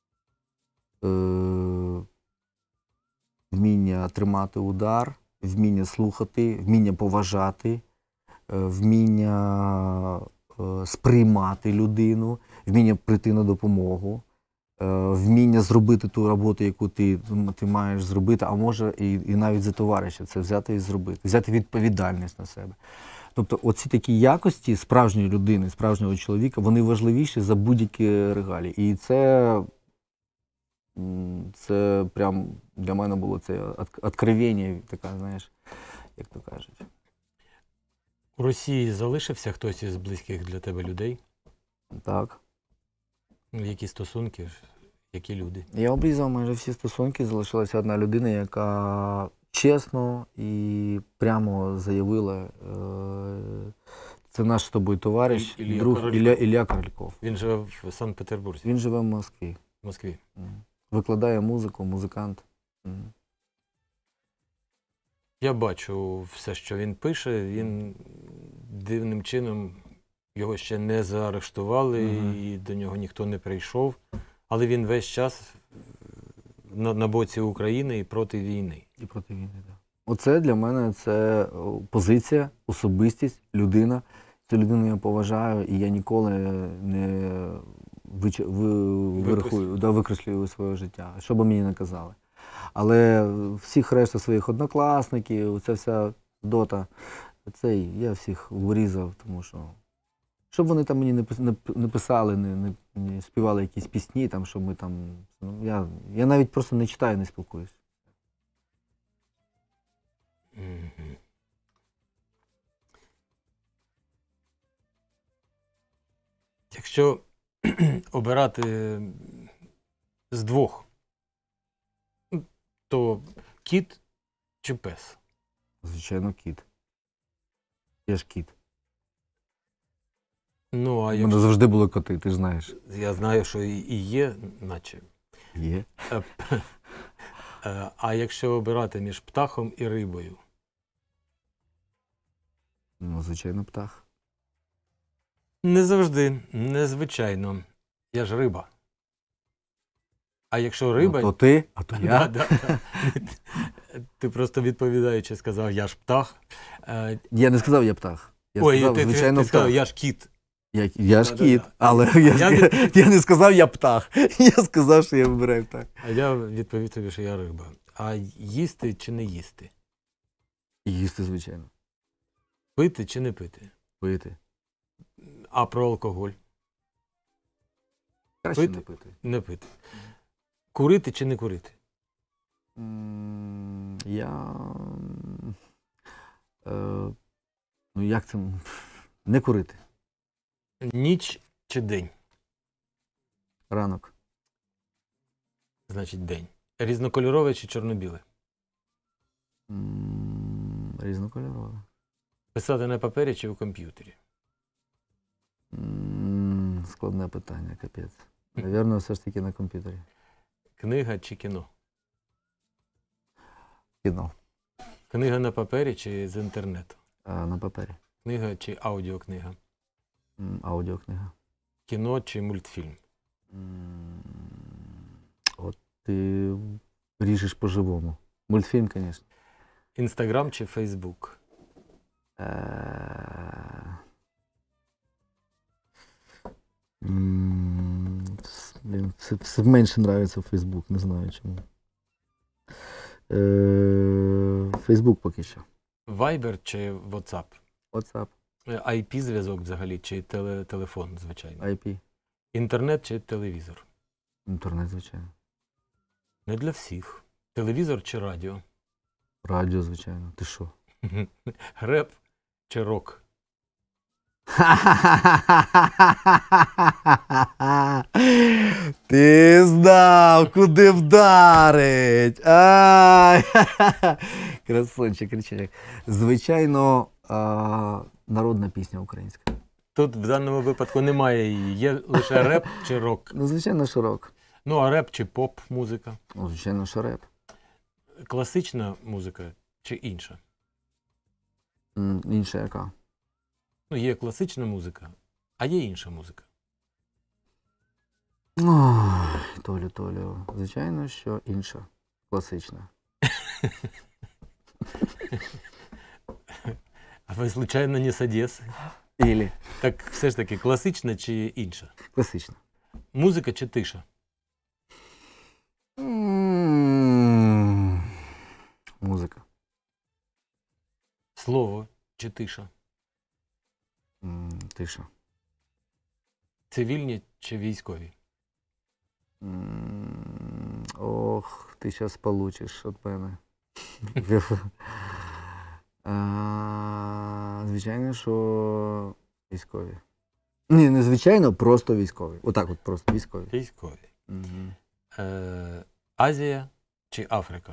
Е- Вміння тримати удар, вміння слухати, вміння поважати, вміння сприймати людину, вміння прийти на допомогу, вміння зробити ту роботу, яку ти, ти маєш зробити, а може і, і навіть за товариша це взяти і зробити, взяти відповідальність на себе. Тобто оці такі якості справжньої людини, справжнього чоловіка, вони важливіші за будь-які регалії. І це... Це прям для мене було це відкровення, таке, знаєш, як то кажуть. У Росії залишився хтось із близьких для тебе людей? Так. Які стосунки, які люди? Я обрізав майже всі стосунки, залишилася одна людина, яка чесно і прямо заявила, це наш з тобою товариш, Ілля друг Корольков. Ілля, Ілля Корольков. Він живе в Санкт-Петербурзі? Він живе в Москві. В Москві. Викладає музику, музикант. Я бачу все, що він пише. Він дивним чином, його ще не заарештували, Угу. і до нього ніхто не прийшов. Але він весь час на, на боці України і проти війни. І проти війни, так. Оце для мене це позиція, особистість, людина. Цю людину я поважаю, і я ніколи не вич... ви... вирахую, да, викреслюю своє життя. Що би мені не казали. Але всіх решта своїх однокласників, ця вся дота, цей, я всіх урізав, тому що щоб вони там мені не, не, не писали, не, не, не співали якісь пісні, там, щоб ми там, ну, я, я навіть просто не читаю, не спілкуюсь. Мгм. Якщо обирати з двох, то кіт чи пес? Звичайно, кіт. Я ж кіт. Ну, а У мене якщо завжди були коти, ти ж знаєш. я знаю, що і і є, наче. Є. Е, п- е, А якщо обирати між птахом і рибою? Ну, звичайно, птах. Не завжди, незвичайно. Я ж риба. А якщо риба. Ну, то ти, а то я. Да, да, да. Ти просто відповідаючи сказав, я ж птах. Е, Я не сказав, я птах. Я Ой, сказав, ти, ти, звичайно, ти сказав, птах. я ж кіт. Я, я ж Да, да, кіт, да. але А я, я я, від- я не сказав, я птах. Я сказав, що я вибираю птах. А я відповів тобі, що я риба. А їсти чи не їсти? І їсти, звичайно. Пити чи не пити? Пити. А про алкоголь? Краще Пити? не пити. Не пити. Курити чи не курити? М, Я... м, Е, ну, як це? м, Не курити. Ніч чи день? Ранок. Значить, день. Різнокольорове чи чорно-біле? М, Різнокольорове. Писати на папері чи у комп'ютері? М, Складне питання, капець. Навірно, все ж таки на комп'ютері. Книга чи кіно? Кіно. Книга на папері чи з інтернету? А, на папері. Книга чи аудіокнига? М, Аудіокнига. Кіно чи мультфільм? М, От ти ріжеш по-живому. Мультфільм, звісно. Інстаграм чи Фейсбук? Е, м, с- блін, Це все менше подобається Фейсбук, не знаю чому. Е, Фейсбук поки що. Вайбер чи WhatsApp? WhatsApp, ай пі-зв'язок взагалі, чи теле, телефон, звичайно? ай пі, Інтернет чи телевізор? інтернет, звичайно. Не для всіх. Телевізор чи радіо? Радіо, звичайно. Ти що? Реп чи рок? Ти знав, куди вдарить. Ай! Красунчик, кричак. Звичайно, а, народна пісня українська. Тут в даному випадку немає її. Є лише реп чи рок. Ну, звичайно, що рок. Ну, а реп чи поп-музика? Ну, звичайно, що реп. Класична музика чи інша? М, Інша яка? Ну, є класична музика, а є інша музика. Ой, Толю, Толю. Звичайно, що інша. Класична. А ви, случайно, не з Одеси? Ілі. Так все ж таки, класична чи інша? Класична. Музика чи тиша? М, Музика. Слово чи тиша? М, Тиша. Цивільні чи військові? М, Ох, ти зараз получиш від мене. А, Звичайно, що військові. Ні, не звичайно, просто військові. Отак от просто військові. Військові. Угу. Е, Азія чи Африка?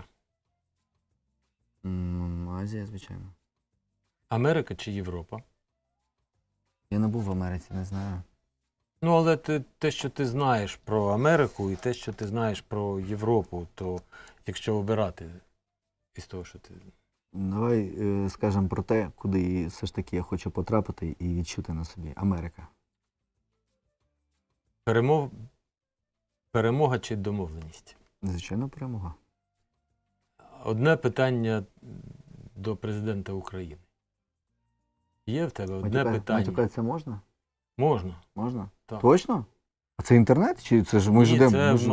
Азія, звичайно. Америка чи Європа? Я не був в Америці, не знаю. Ну, але ти, те, що ти знаєш про Америку і те, що ти знаєш про Європу, то якщо обирати із того, що ти... Давай е, скажемо про те, куди все ж таки я хочу потрапити і відчути на собі. Америка. Перемог... Перемога чи домовленість? Звичайно, перемога. Одне питання до президента України. Є в тебе одне Матюка- питання? Матюкатися можна? Можна. Можна? Так. Точно? А це інтернет? Чи це ж ми ж Ні, йдемо? це ми ж- м-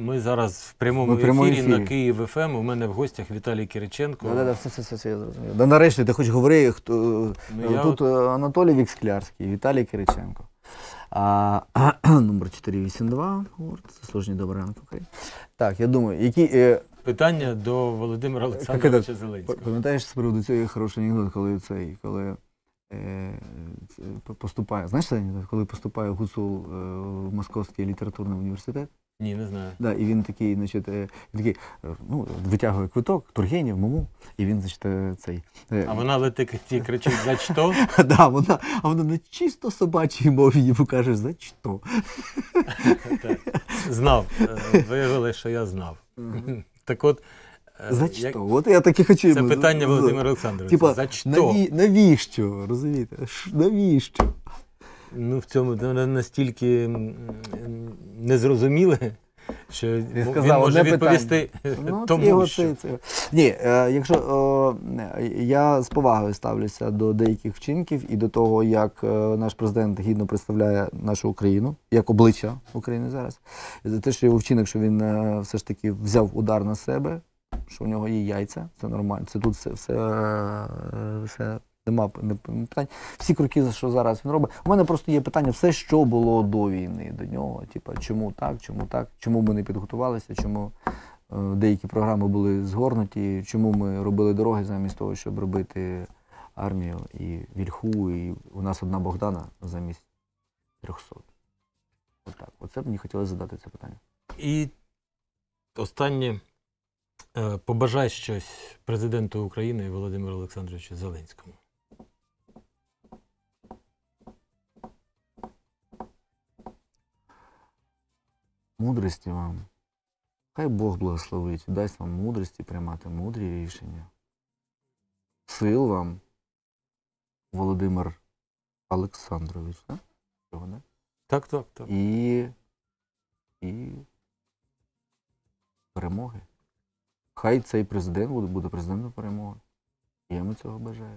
Ми зараз в прямому Ми в прямому ефірі, ефірі. на Київ еф ем. У мене в гостях Віталій Кириченко. Да, да, да, все, все, все, все, я зрозумів. Да, нарешті, ти хоч говори, хто... Ну, я Тут от- е, Анатолій Віксклярський, Віталій Кириченко. А, номер чотириста вісімдесят два, гурт, заслужені Добрянко. Так, я думаю, які... Е, Питання до Володимира Олександровича П- Зеленського. Пам'ятаєш з приводу цього є хороший анекдот, коли цей, коли е, це, п- поступає, знаєш цей анекдот, коли поступає Гуцул е, в Московський літературний університет, Ні, не знаю. да, і він такий, значить, е, він такий, е, ну, витягує квиток, Тургенів, Муму, і він, значить, е, цей... е, А вона летить і кричить: «За що?» да, вона, а вона на чисто собачій мові йому каже, за що? Так. Знав. Е, Виявили, що я знав. Так от, е, За як- що? От я так і хочу це йому. питання за- Володимира Олександровича. Типа, За що? наві, навіщо, розумієте? Ш- Навіщо? Ну, в цьому воно настільки м, незрозуміле, що він сказав може одне відповісти Ну, це тому, його, що... це, це. Ні, е, якщо о, я з повагою ставлюся до деяких вчинків і до того, як е, наш президент гідно представляє нашу Україну, як обличчя України зараз. І за те, що його вчинок, що він е, все ж таки взяв удар на себе, що в нього є яйця, це нормально. Це тут все, все, е, все нема не- питань. Всі кроки, що зараз він робить. У мене просто є питання, все, що було до війни, до нього. Типа, чому так, чому так, чому ми не підготувалися, чому е, деякі програми були згорнуті, чому ми робили дороги замість того, щоб робити армію і вільху, і у нас одна Богдана замість трьохсот. Отак. Оце б мені хотілося задати це питання. І останнє. Е, Побажай щось президенту України Володимиру Олександровичу Зеленському. Мудрості вам. Хай Бог благословить, дасть вам мудрості приймати мудрі рішення. Сил вам, Володимир Олександрович, так? Його, не? Так, так, так. І, і перемоги. Хай цей президент буде, буде президентом перемоги. Я йому цього бажаю.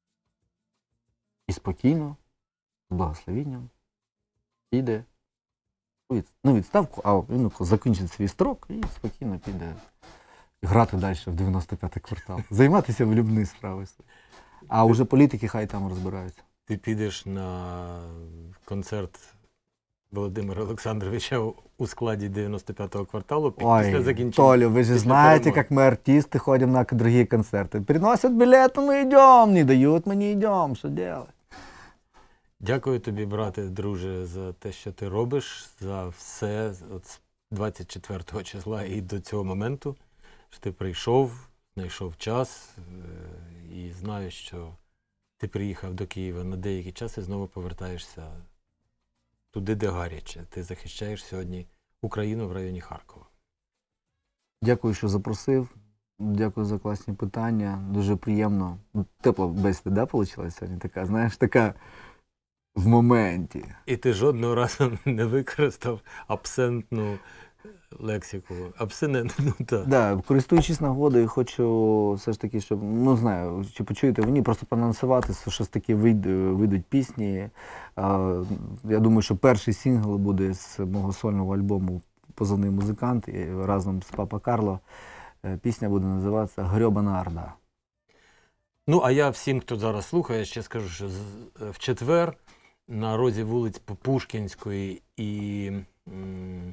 І спокійно, з благословінням, піде у від, ну, відставку, а він закінчить свій строк і спокійно піде грати далі в дев'яносто п'ятий квартал. Займатися влюбними справами. А вже політики хай там розбираються. Ти підеш на концерт Володимира Олександровича у складі дев'яносто п'ятого кварталу пі- після Ой, закінчення. Толю, вы же після знаете, перемоги. как мы артисты ходим на другие концерты. Приносят билеты, мы идем, не дают, мы не идем. Что делать? Дякую тобі, брате, друже, за те, що ти робиш, за все от з двадцять четвертого числа і до цього моменту, що ти прийшов, знайшов час, е, і знаю, що ти приїхав до Києва на деякий час і знову повертаєшся туди, де гаряче. Ти захищаєш сьогодні Україну в районі Харкова. Дякую, що запросив. Дякую за класні питання. Дуже приємно. Ну, тепла бесіда, да, вийшла сьогодні? Така, знаєш, така в моменті. І ти жодного разу не використав абсентну лексику. Абсинентну, так. Да, користуючись нагодою, хочу все ж таки, щоб, ну знаю, чи почуєте ви ні, просто проанонсувати, що щось таке вийде- вийдуть пісні. А, я думаю, що перший сингл буде з мого сольного альбому «Позивний музикант» і разом з Папа Карло. Е, Пісня буде називатися «Грьобана Орда». Ну, а я всім, хто зараз слухає, ще скажу, що з- в четвер на розі вулиць Пушкінської і, м,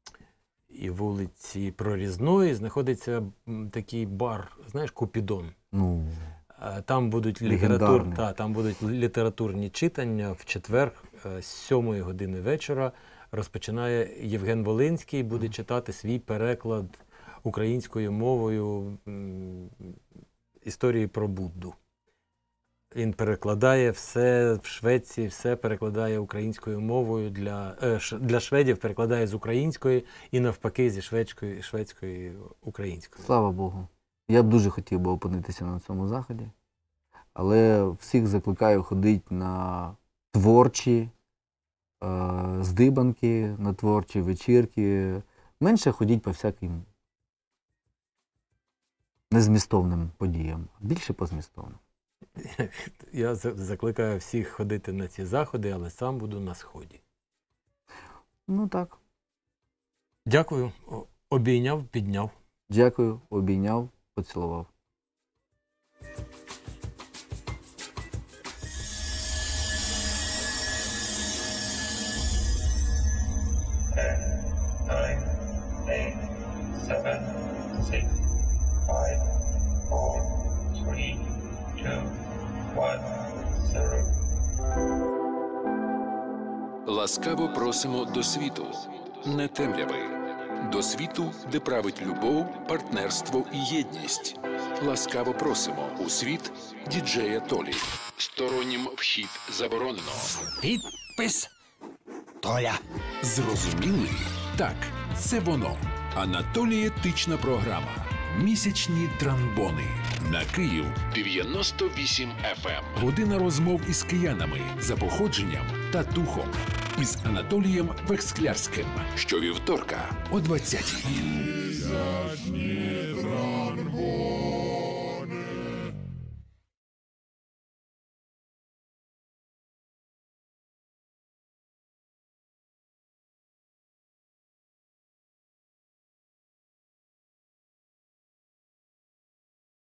і вулиці Прорізної знаходиться м, такий бар, знаєш, Купідон. Ну, Е, Там будуть, літератур... Легендарний. та, там будуть літературні читання в четвер е, з сьомої години вечора. Розпочинає Євген Волинський, буде читати свій переклад українською мовою м, історії про Будду. Він перекладає все в Швеції, все перекладає українською мовою для, е, ш- для шведів, перекладає з української і навпаки зі шведської, шведської українською. слава Богу. Я б дуже хотів би опинитися на цьому заході, але всіх закликаю ходити на творчі е, здибанки, на творчі вечірки. Менше ходіть по всяким незмістовним подіям, а більше по змістовним. Я за- закликаю всіх ходити на ці заходи, але сам буду на Сході. Ну так. Дякую. О, Обійняв, підняв. Дякую, обійняв, поцілував. nine, eight, seven, six, five, four, three, two, one, zero. Ласкаво просимо до світу, не темряви. До світу, де править любов, партнерство і єдність. Ласкаво просимо у світ діджея Толі. Стороннім вхід заборонено. Підпис Толя. Зрозуміли? Так, це воно. Анатолієтична програма. Місячні транбони. На Київ дев'яносто вісім еф ем. Година розмов із киянами за походженням та духом. Із Анатолієм Вексклярським. Щовівторка о двадцятій. Місячні транбони.